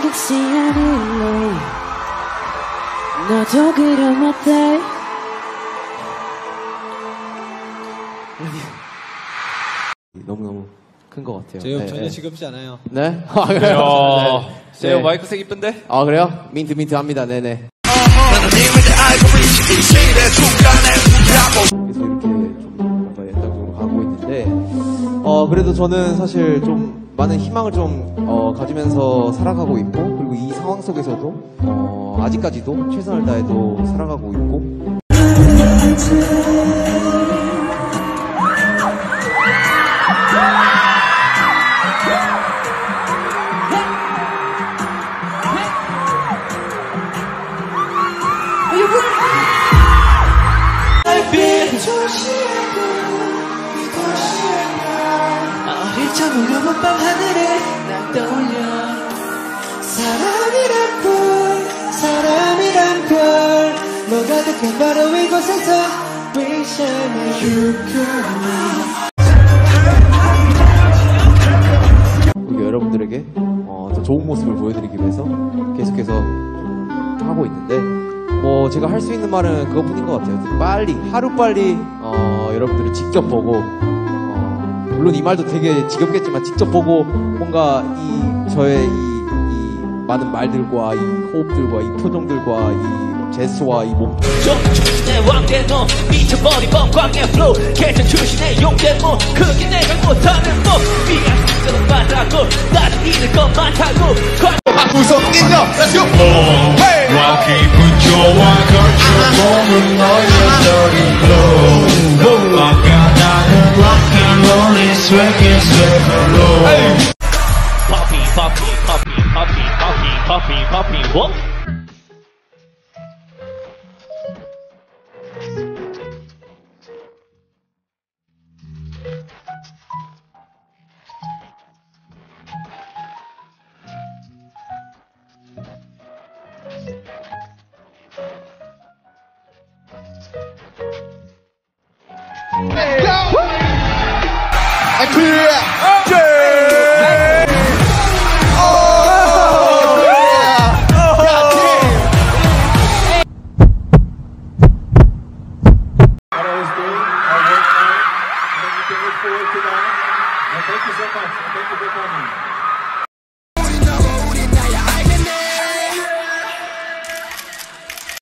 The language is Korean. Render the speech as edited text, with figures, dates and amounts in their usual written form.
혹시 아닐래 너도 그럼 어때? 너무너무 큰 것 같아요. 제이홉 네, 전혀 네. 지겹지 않아요. 네? 아, 그래요? 네. 제이홉 마이크색 이쁜데? 아, 그래요? 민트 합니다. 네네. 그래서 이렇게 좀 뭔가 연장적으로 가고 있는데, 그래도 저는 사실 좀 많은 희망을 좀, 가지면서 살아가고 있고, 그리고 이 상황 속에서도, 아직까지도 최선을 다해도 살아가고 있고, 어릴 적 울려본 밤 하늘에 날 떠올려 사람이란 별 너 가득한 바로 이곳에서 We shine you 그리고 여러분들에게 더 좋은 모습을 보여드리기 위해서 계속해서 좀 하고 있는데 뭐 제가 할 수 있는 말은 그것뿐인 것 같아요. 하루빨리 여러분들을 직접 보고 물론 이 말도 되게 지겹겠지만 직접 보고 뭔가 저의 이 많은 말들과 이 호흡들과 이 표정들과 이 제스와 이 몸 출신의 왕대노 미쳐버린 뻥꽝의 플로우 개천 출신의 용대모 그게 내가 못하는 뭐 미안 진짜로 말하고 나도 잃을 것 많다고 우선 인정 Let's go 와 기분 좋아 걸쳐보는 너의 dirty flow 아까 나는 rock and roll is swaggy swaggy Poppy what? Let's go and clear Forward to that. And thank you so much. Thank you for coming.